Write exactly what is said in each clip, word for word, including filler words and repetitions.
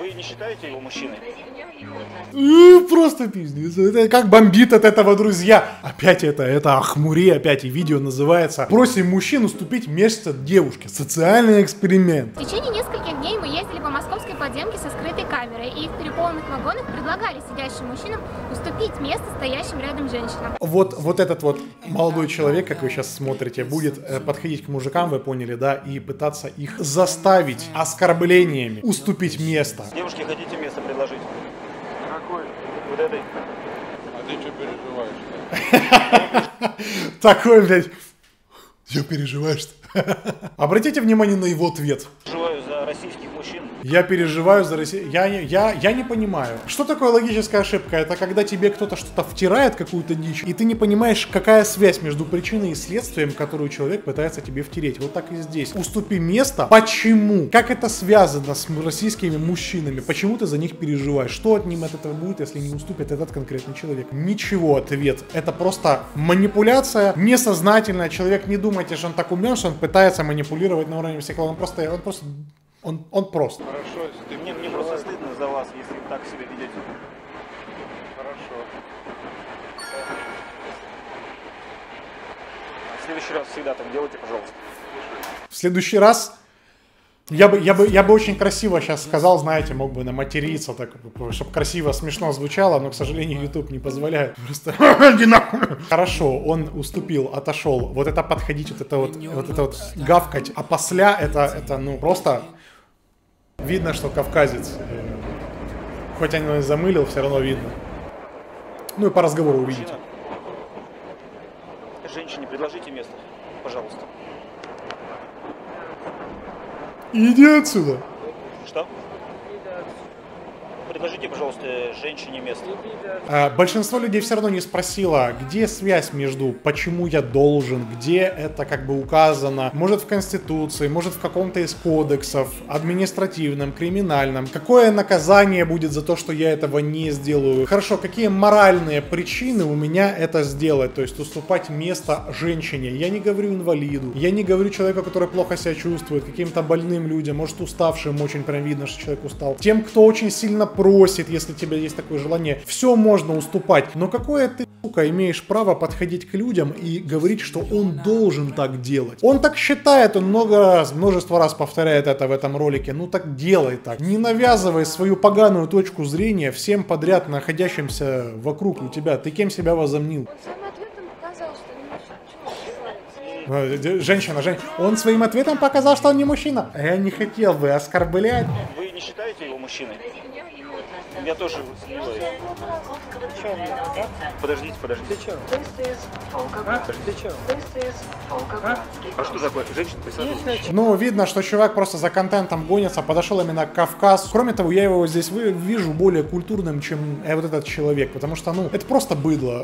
Вы не считаете его мужчиной? Просто пиздец. Это как бомбит от этого, друзья. Опять это, это Ахмури, опять и видео называется «Просим мужчин уступить место девушке. Социальный эксперимент». В течение нескольких дней мы ездили по московской подземке со скрытой камерой, и в переполненных вагонах предлагали сидящим мужчинам уступить место стоящим рядом женщинам. Вот, вот этот вот молодой человек, как вы сейчас смотрите, будет э, подходить к мужикам, вы поняли, да, и пытаться их заставить оскорблениями уступить место. Девушке хотите место предложить? Какой? Вот этой. А ты что переживаешь? Такой, блядь. Что переживаешь-то? Обратите внимание на его ответ. Переживаю за российских мужчин. Я переживаю за Россию. Я, не- я, я не понимаю. Что такое логическая ошибка? Это когда тебе кто-то что-то втирает, какую-то дичь, и ты не понимаешь, какая связь между причиной и следствием, которую человек пытается тебе втереть. Вот так и здесь. Уступи место. Почему? Как это связано с м- российскими мужчинами? Почему ты за них переживаешь? Что от ним от этого будет, если не уступит этот конкретный человек? Ничего, ответ. Это просто манипуляция несознательная. Человек, не думайте, что он так умен, что он пытается манипулировать на уровне психологии. Он просто, он просто, он, он прост. Хорошо, если ты Мне, мне просто стыдно за вас, если вы так себя ведете. Хорошо. А в следующий раз всегда так делайте, пожалуйста. В следующий раз я бы, я бы, я бы очень красиво сейчас сказал, знаете, мог бы наматериться, так, чтобы красиво, смешно звучало, но, к сожалению, YouTube не позволяет. Просто иди нахуй. Хорошо, он уступил, отошел. Вот это подходить, вот это вот, вот это вот гавкать. А после это, это, ну, просто видно, что кавказец. Э, Хоть он и замылил, все равно видно. Ну и по разговору увидите. Мужчина. Женщине предложите место, пожалуйста. Иди отсюда. Что? Предложите, пожалуйста, женщине место. А, большинство людей все равно не спросило, где связь между почему я должен, где это как бы указано, может в Конституции, может в каком-то из кодексов, административном, криминальном. Какое наказание будет за то, что я этого не сделаю? Хорошо, какие моральные причины у меня это сделать, то есть уступать место женщине? Я не говорю инвалиду, я не говорю человеку, который плохо себя чувствует, каким-то больным людям, может уставшим, очень прям видно, что человек устал. Тем, кто очень сильно просит, если у тебя есть такое желание, все можно уступать. Но какое ты, сука, имеешь право подходить к людям и говорить, что он должен так делать? Он так считает, он много раз, множество раз повторяет это в этом ролике. Ну так делай так. Не навязывай свою поганую точку зрения всем подряд находящимся вокруг у тебя. Ты кем себя возомнил? Он своим ответом показал, что не мужчина. Чего скрывается? Женщина, женщина. Он своим ответом показал, что он не мужчина. Я не хотел бы оскорблять. Вы не считаете его мужчиной? Я тоже сомневаюсь. Подождите, подождите. Ты чё? А? Ты чё? А? А что такое? Женщина присаживается? Ну, видно, что чувак просто за контентом гонится, подошел именно к Кавказу. Кроме того, я его здесь вы- вижу более культурным, чем э, вот этот человек, потому что, ну, это просто быдло.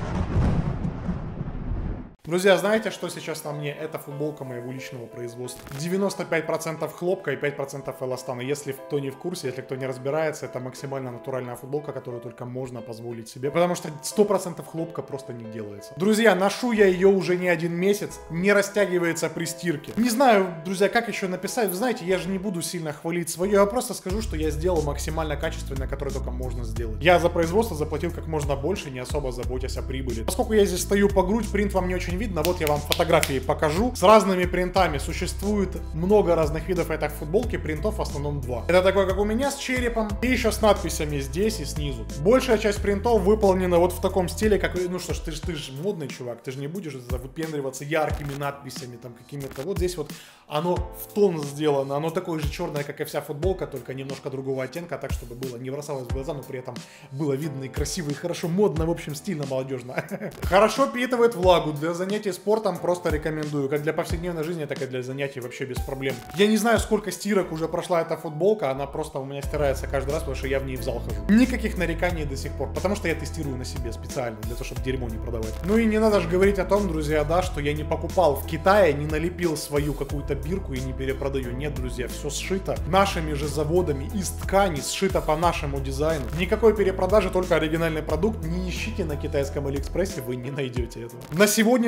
Друзья, знаете, что сейчас на мне? Это футболка моего личного производства. девяносто пять процентов хлопка и пять процентов эластана. Если кто не в курсе, если кто не разбирается, это максимально натуральная футболка, которую только можно позволить себе. Потому что сто процентов хлопка просто не делается. Друзья, ношу я ее уже не один месяц, не растягивается при стирке. Не знаю, друзья, как еще написать. Вы знаете, я же не буду сильно хвалить свое, я просто скажу, что я сделал максимально качественно, которое только можно сделать. Я за производство заплатил как можно больше, не особо заботясь о прибыли. Поскольку я здесь стою по грудь, принт вам не очень видно, вот я вам фотографии покажу. С разными принтами существует много разных видов этой футболки, принтов в основном два. Это такой, как у меня, с черепом, и еще с надписями здесь и снизу. Большая часть принтов выполнена вот в таком стиле, как, ну что ж, ты же ты ж модный чувак, ты же не будешь выпендриваться яркими надписями, там какими-то. Вот здесь вот оно в тон сделано, оно такое же черное, как и вся футболка, только немножко другого оттенка, так, чтобы было не бросалось в глаза, но при этом было видно и красиво, и хорошо, модно, в общем, стильно, молодежно. Хорошо впитывает влагу, для занятий спортом просто рекомендую, как для повседневной жизни, так и для занятий вообще без проблем. Я не знаю, сколько стирок уже прошла эта футболка, она просто у меня стирается каждый раз, потому что я в ней в зал хожу. Никаких нареканий до сих пор, потому что я тестирую на себе специально, для того, чтобы дерьмо не продавать. Ну и не надо же говорить о том, друзья, да, что я не покупал в Китае, не налепил свою какую-то бирку и не перепродаю. Нет, друзья, все сшито нашими же заводами из ткани, сшито по нашему дизайну. Никакой перепродажи, только оригинальный продукт. Не ищите на китайском Алиэкспрессе, вы не найдете этого. На сегодняшний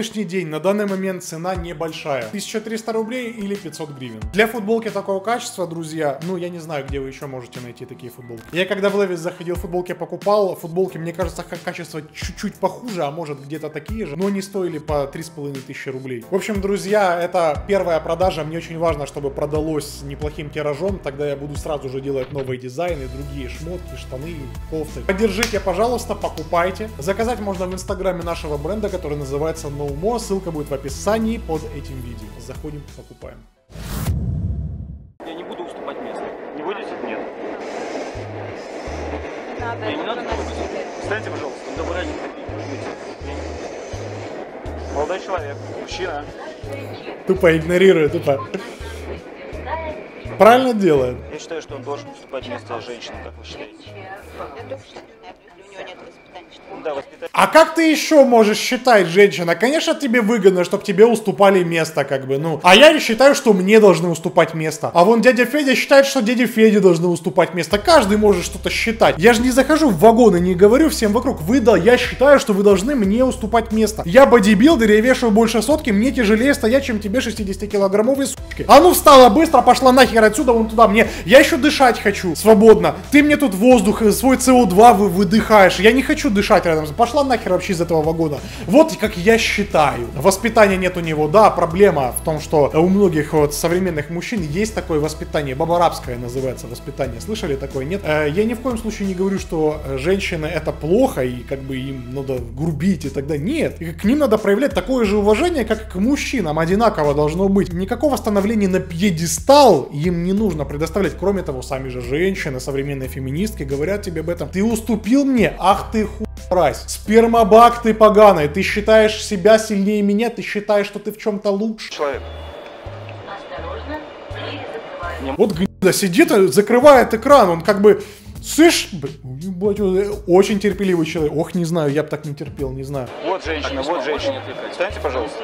сегодняшний день, на данный момент цена небольшая. тысяча триста рублей или пятьсот гривен. Для футболки такого качества, друзья, ну я не знаю, где вы еще можете найти такие футболки. Я когда в Levi's заходил, футболки покупал, футболки, мне кажется, качество чуть-чуть похуже, а может где-то такие же, но они стоили по три с половиной тысячи рублей. В общем, друзья, это первая продажа, мне очень важно, чтобы продалось неплохим тиражом, тогда я буду сразу же делать новые дизайны, другие шмотки, штаны, кофты. Поддержите, пожалуйста, покупайте. Заказать можно в инстаграме нашего бренда, который называется No More, ссылка будет в описании под этим видео. Заходим, покупаем. Я не буду уступать место. Не будете? Нет. Надо, Я не надо носить. Встаньте, пожалуйста. Добра не жмите. Молодой человек. Мужчина. Тупо игнорирует, тупо. Правильно делает. Я считаю, что он должен уступать место женщинам, как вы считаете? Я тоже считаю, у него нет воспитания, что он Да, воспитание. А как ты еще можешь считать, женщина? Конечно, тебе выгодно, чтобы тебе уступали место, как бы, ну. А я считаю, что мне должны уступать место. А вон дядя Федя считает, что дяде Феде должны уступать место. Каждый может что-то считать. Я же не захожу в вагон и не говорю всем вокруг, вы, да, я считаю, что вы должны мне уступать место. Я бодибилдер, я вешаю больше сотки, мне тяжелее стоять, чем тебе шестидесятикилограммовые сучки. А ну встала быстро, пошла нахер отсюда, вон туда, мне, я еще дышать хочу, свободно. Ты мне тут воздух, свой С О два вы выдыхаешь, я не хочу дышать рядом. Пошла нахер вообще из этого вагона. Вот как я считаю. Воспитания нет у него. Да, проблема в том, что у многих вот современных мужчин есть такое воспитание. Бабарабское называется воспитание. Слышали такое? Нет? Я ни в коем случае не говорю, что женщины это плохо и как бы им надо грубить и тогда. Нет. И к ним надо проявлять такое же уважение, как и к мужчинам. Одинаково должно быть. Никакого становления на пьедестал им не нужно предоставлять. Кроме того, сами же женщины, современные феминистки говорят тебе об этом. Ты уступил мне? Ах ты хуй. Спермобак ты поганый, ты считаешь себя сильнее меня, ты считаешь, что ты в чем-то лучше. Человек. Вот гнида сидит, закрывает экран, он как бы, слышь, ебать, очень терпеливый человек. Ох, не знаю, я бы так не терпел, не знаю. Вот женщина, вот женщина. Встаньте, пожалуйста.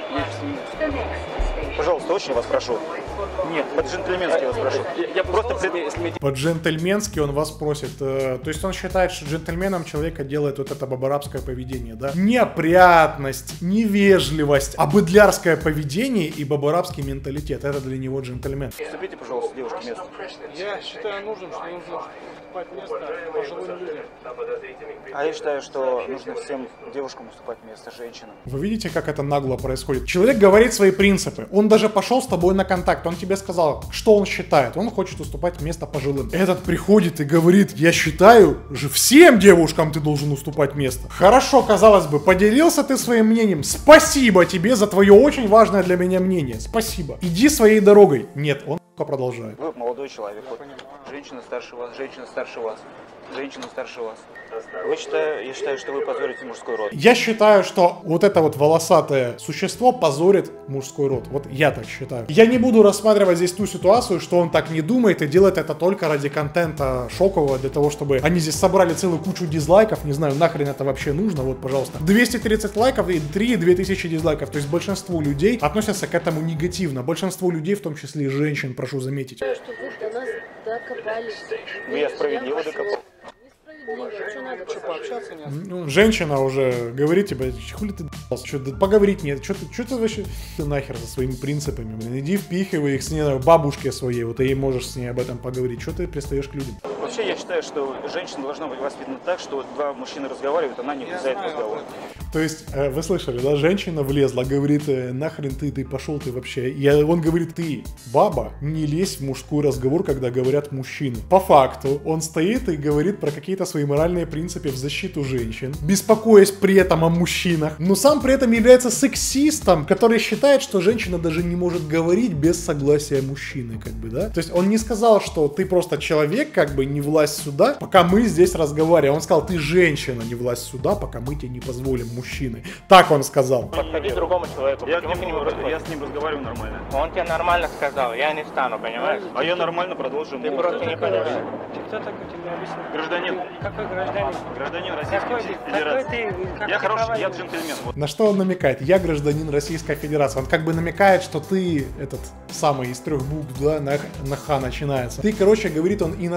Пожалуйста, очень вас прошу. Нет, по-джентльменски вас прошу. Я просто пред... По-джентльменски он вас просит. э, То есть он считает, что джентльменом человека делает вот это бабарабское поведение, да? Неопрятность, невежливость, а быдлярское поведение и бабарабский менталитет. Это для него джентльмен. Уступите, пожалуйста, девушке место. Я считаю нужным, что нужно уступать место пожилым людям. А я считаю, что нужно всем девушкам уступать место женщинам. Вы видите, как это нагло происходит? Человек говорит свои принципы. Он даже пошел с тобой на контакт. Он тебе сказал, что он считает. Он хочет уступать место пожилым. Этот приходит и говорит, я считаю, же всем девушкам ты должен уступать место. Хорошо, казалось бы, поделился ты своим мнением. Спасибо тебе за твое очень важное для меня мнение. Спасибо. Иди своей дорогой. Нет, он продолжает. Вы молодой человек. Вот. Женщина старше вас, женщина старше вас. Женщина старше вас. Вы считаю, я считаю, что вы позорите мужской род. Я считаю, что вот это вот волосатое существо позорит мужской род. Вот я так считаю. Я не буду рассматривать здесь ту ситуацию, что он так не думает и делает это только ради контента шокового, для того, чтобы они здесь собрали целую кучу дизлайков. Не знаю, нахрен это вообще нужно. Вот, пожалуйста. двести тридцать лайков и три-две тысячи дизлайков. То есть большинство людей относятся к этому негативно. Большинство людей, в том числе и женщин, прошу заметить. что вы до нас докопались. Ну, я справедливо докопал. Несправедливо, что надо? Что, пообщаться нет? Ну, женщина уже говорит тебе, хули ты д***ался, что, да поговорить нет, что ты, что ты вообще, ты нахер со своими принципами, блин, иди впихивай их с ней, бабушке своей, вот ты можешь с ней об этом поговорить, что ты пристаешь к людям. Вообще, я считаю, что женщина должна быть воспитана так, что вот два мужчины разговаривают, она не влезает в разговор. То есть, э, вы слышали, да, женщина влезла, говорит, э, нахрен ты, ты пошел ты вообще. И он говорит, ты, баба, не лезь в мужской разговор, когда говорят мужчины. По факту, он стоит и говорит про какие-то свои моральные принципы в защиту женщин, беспокоясь при этом о мужчинах, но сам при этом является сексистом, который считает, что женщина даже не может говорить без согласия мужчины, как бы, да. То есть, он не сказал, что ты просто человек, как бы, не влазь сюда, пока мы здесь разговариваем. Он сказал, ты женщина, не влазь сюда, пока мы тебе не позволим, мужчины. Так он сказал. Подходи к другому человеку. Я, Почему к к нему, нему я с ним разговариваю нормально. Он тебе нормально сказал, я не стану, понимаешь? А я нормально продолжу. Ты просто не понимаешь. Кто такой тебе объяснил? Гражданин. Какой гражданин? Гражданин Какой Российской ты? Федерации. Какой ты? Как Я ты хороший, права я имеешь? джентльмен. Вот. На что он намекает? Я гражданин Российской Федерации. Он как бы намекает, что ты, этот самый из трех букв, да, на, на Х начинается. Ты, короче, говорит он, иностранец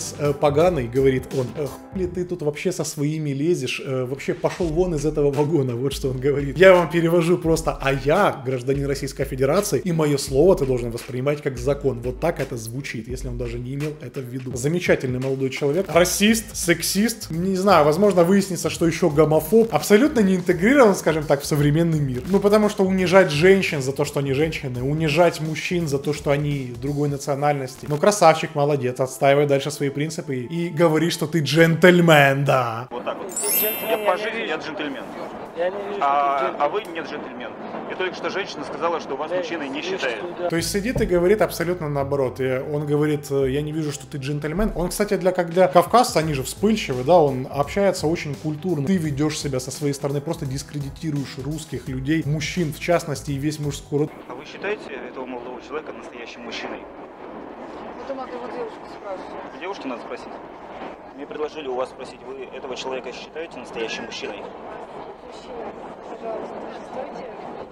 отец э, поганый, говорит он, э, хули ты тут вообще со своими лезешь, э, вообще пошел вон из этого вагона, вот что он говорит. Я вам перевожу просто, а я гражданин Российской Федерации, и мое слово ты должен воспринимать как закон. Вот так это звучит, если он даже не имел это в виду. Замечательный молодой человек. Расист, сексист, не знаю, возможно выяснится, что еще гомофоб. Абсолютно не интегрирован, скажем так, в современный мир. Ну потому что унижать женщин за то, что они женщины, унижать мужчин за то, что они другой национальности. Ну красавчик, молодец, отстаивай дальше свои принципы и говори, что ты джентльмен, да. Вот так вот. Я по жизни, я джентльмен. Я не вижу, А, а вы нет джентльмен. И только что женщина сказала, что вас мужчиной не считает. То есть сидит и говорит абсолютно наоборот. И он говорит, я не вижу, что ты джентльмен. Он, кстати, для, как для кавказца, они же вспыльчивы, да, он общается очень культурно. Ты ведешь себя со своей стороны, просто дискредитируешь русских людей, мужчин в частности и весь мужской род. А вы считаете этого молодого человека настоящим мужчиной? Это надо его девушку спрашивать. Девушке надо спросить. Мне предложили у вас спросить, вы этого человека считаете настоящим мужчиной? Мужчина, пожалуйста, стойте,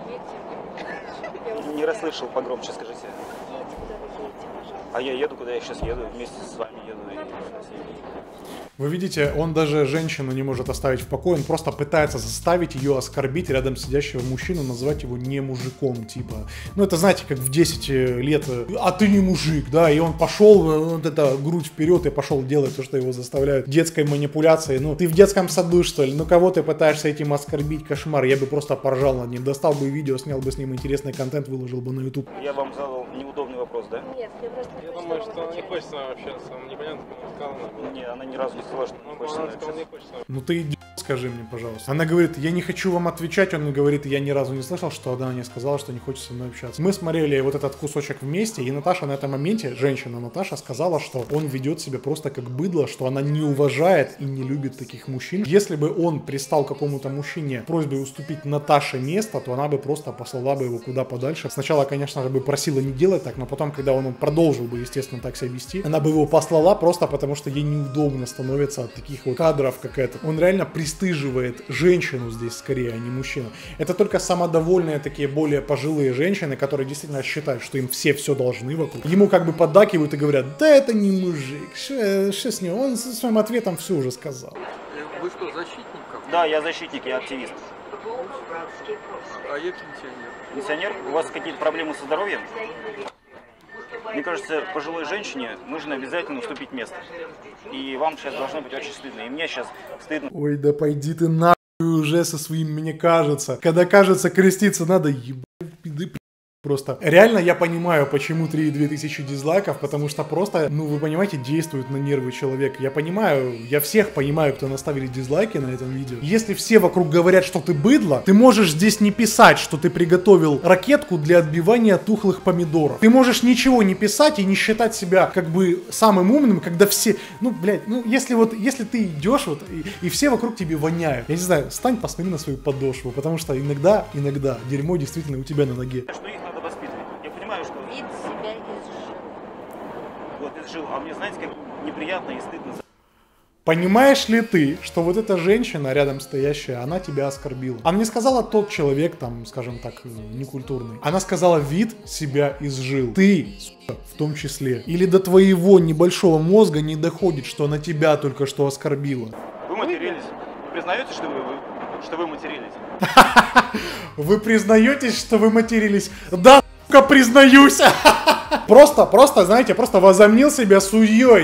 едьте. Я вас Не расслышал, погромче скажите. Едьте, куда вы едете, пожалуйста. А я еду, куда я сейчас еду, вместе с вами еду. И... Вы видите, он даже женщину не может оставить в покое, он просто пытается заставить ее оскорбить рядом сидящего мужчину, назвать его не мужиком, типа. Ну это знаете, как в десять лет, а ты не мужик, да, и он пошел, вот это, грудь вперед и пошел делать то, что его заставляют детской манипуляцией. Ну ты в детском саду, что ли? Ну кого ты пытаешься этим оскорбить? Кошмар, я бы просто поржал над ним, достал бы видео, снял бы с ним интересный контент, выложил бы на YouTube. Я вам задал неудобный вопрос, да? Нет, я просто Я думаю, что он не хочет с вами общаться, вам непонятно, что он сказал нам. Не, она ни разу не сказала, что не Он хочет со мной сказал, не общаться. хочет с вами. Ну ты идиот, скажи мне, пожалуйста. Она говорит, я не хочу вам отвечать, он говорит, я ни разу не слышал, что она мне сказала, что не хочет со мной общаться. Мы смотрели вот этот кусочек вместе, и Наташа на этом моменте, женщина Наташа, сказала, что он ведет себя просто как быдло, что она не уважает и не любит таких мужчин. Если бы он пристал к какому-то мужчине просьбой уступить Наташе место, то она бы просто послала бы его куда подальше. Сначала, конечно же, бы просила не делать так, но потом, когда он продолжил бы, естественно, так себя вести, она бы его послала просто потому, что ей неудобно становится от таких вот кадров, как этот. Он реально пристыживает женщину здесь скорее, а не мужчину. Это только самодовольные такие более пожилые женщины, которые действительно считают, что им все все должны вокруг. Ему как бы поддакивают и говорят, да это не мужик, что с ним, он со своим ответом все уже сказал. Вы что, защитник? Да, я защитник, я активист. А я пенсионер. Пенсионер? У вас какие-то проблемы со здоровьем? Мне кажется, пожилой женщине нужно обязательно уступить место. И вам сейчас должно быть очень стыдно. И мне сейчас стыдно. Ой, да пойди ты нахуй уже со своим, мне кажется. Когда кажется, креститься надо, ебать, пиды, просто. Реально я понимаю, почему три и две тысячи дизлайков, потому что просто, ну вы понимаете, действует на нервы человека. Я понимаю, я всех понимаю, кто наставили дизлайки на этом видео. Если все вокруг говорят, что ты быдло, ты можешь здесь не писать, что ты приготовил ракетку для отбивания тухлых помидоров. Ты можешь ничего не писать и не считать себя как бы самым умным, когда все, ну блядь, ну если вот, если ты идешь вот и, и все вокруг тебе воняют. Я не знаю, стань, посмотри на свою подошву, потому что иногда, иногда дерьмо действительно у тебя на ноге. Что их надо воспитывать. Я понимаю, что... Вид себя изжил. Вот изжил. А мне знаете, как неприятно и стыдно за... Понимаешь ли ты, что вот эта женщина рядом стоящая, она тебя оскорбила? Она не сказала тот человек, там, скажем так, некультурный. Она сказала, вид себя изжил. Ты, сука, в том числе. Или до твоего небольшого мозга не доходит, что она тебя только что оскорбила. Вы матерились? Вы признаете, что вы, вы, что вы матерились? Вы признаетесь, что вы матерились? Да, сука, признаюсь! Просто, просто, знаете, просто возомнил себя судьей.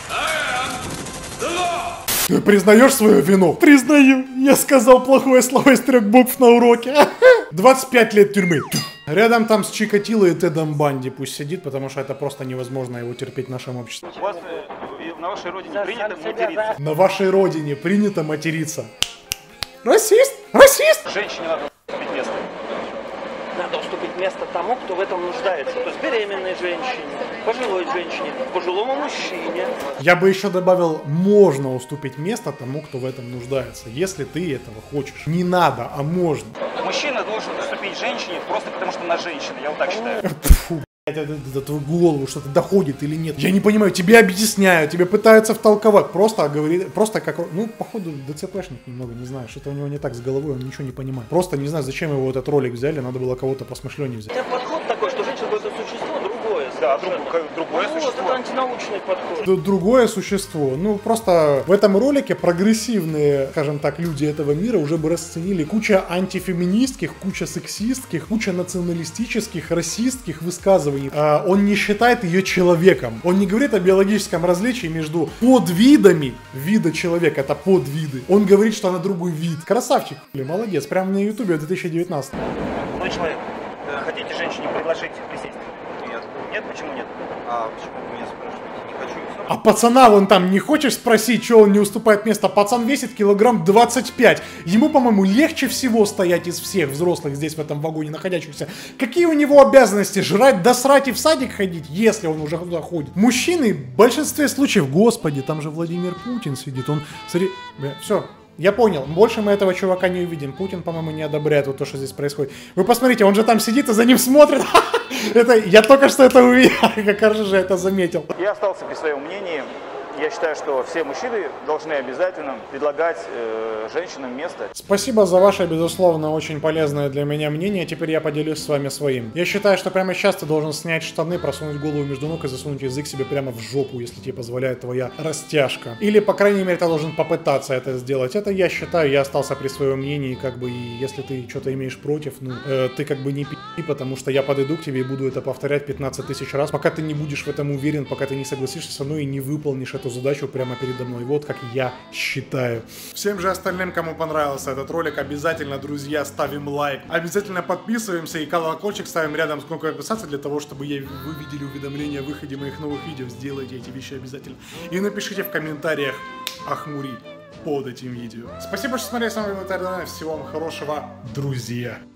Ты признаешь свою вину? Признаю. Я сказал плохое слово из трех букв на уроке. двадцать пять лет тюрьмы. Рядом там с Чикатило и Тедом Банди пусть сидит, потому что это просто невозможно его терпеть в нашем обществе. У вас э, на вашей родине принято материться. На вашей родине принято материться. Расист! Расист! Женщине надо уступить место. Надо уступить место тому, кто в этом нуждается. То есть беременной женщине, пожилой женщине, пожилому мужчине. Я бы еще добавил, можно уступить место тому, кто в этом нуждается, если ты этого хочешь. Не надо, а можно. Мужчина должен уступить женщине просто потому, что она женщина. Я вот так считаю. Фу, блядь, это, это твою голову что-то доходит или нет. Я не понимаю, тебе объясняют, тебе пытаются втолковать. Просто говорит, просто как, ну, походу, ДЦПшник немного, не знаю, что-то у него не так с головой, он ничего не понимает. Просто не знаю, зачем его этот ролик взяли, надо было кого-то посмышленнее взять. Это подход такой, что женщина — это существо другое. Да, друг- другое Ну, вот существо. это антинаучный подход. Д- Другое существо. Ну, просто в этом ролике прогрессивные, скажем так, люди этого мира уже бы расценили куча антифеминистских, куча сексистских, куча националистических, расистских высказываний. А, он не считает ее человеком. Он не говорит о биологическом различии между подвидами вида человека. Это подвиды. Он говорит, что она другой вид. Красавчик. Блин, молодец. Прямо на ютубе в две тысячи девятнадцатом. Молодой человек, хотите женщине предложить присесть? Нет. Нет? Почему нет? А почему вы меня спрашиваете? Не хочу. и всё. А пацана вон там не хочешь спросить, что он не уступает место? Пацан весит килограмм двадцать пять. Ему, по-моему, легче всего стоять из всех взрослых здесь в этом вагоне находящихся. Какие у него обязанности? Жрать, досрать и в садик ходить, если он уже туда ходит? Мужчины в большинстве случаев, господи, там же Владимир Путин сидит. Он, смотри, все. Я понял, больше мы этого чувака не увидим. Путин, по-моему, не одобряет вот то, что здесь происходит. Вы посмотрите, он же там сидит и за ним смотрит. Это, я только что это увидел, как же это заметил. Я остался при своем мнении. Я считаю, что все мужчины должны обязательно предлагать э, женщинам место. Спасибо за ваше, безусловно, очень полезное для меня мнение. Теперь я поделюсь с вами своим. Я считаю, что прямо сейчас ты должен снять штаны, просунуть голову между ног и засунуть язык себе прямо в жопу, если тебе позволяет твоя растяжка. Или, по крайней мере, ты должен попытаться это сделать. Это я считаю, я остался при своем мнении, как бы, и если ты что-то имеешь против, ну, э, ты как бы не пи***, потому что я подойду к тебе и буду это повторять пятнадцать тысяч раз, пока ты не будешь в этом уверен, пока ты не согласишься со мной и не выполнишь эту задачу прямо передо мной. Вот как я считаю. Всем же остальным, кому понравился этот ролик, обязательно, друзья, ставим лайк. Обязательно подписываемся и колокольчик ставим рядом с кнопкой подписаться, для того, чтобы вы видели уведомления о выходе моих новых видео. Сделайте эти вещи обязательно. И напишите в комментариях «Ахмури» под этим видео. Спасибо, что смотрели. С вами был Тардан. Всего вам хорошего, друзья.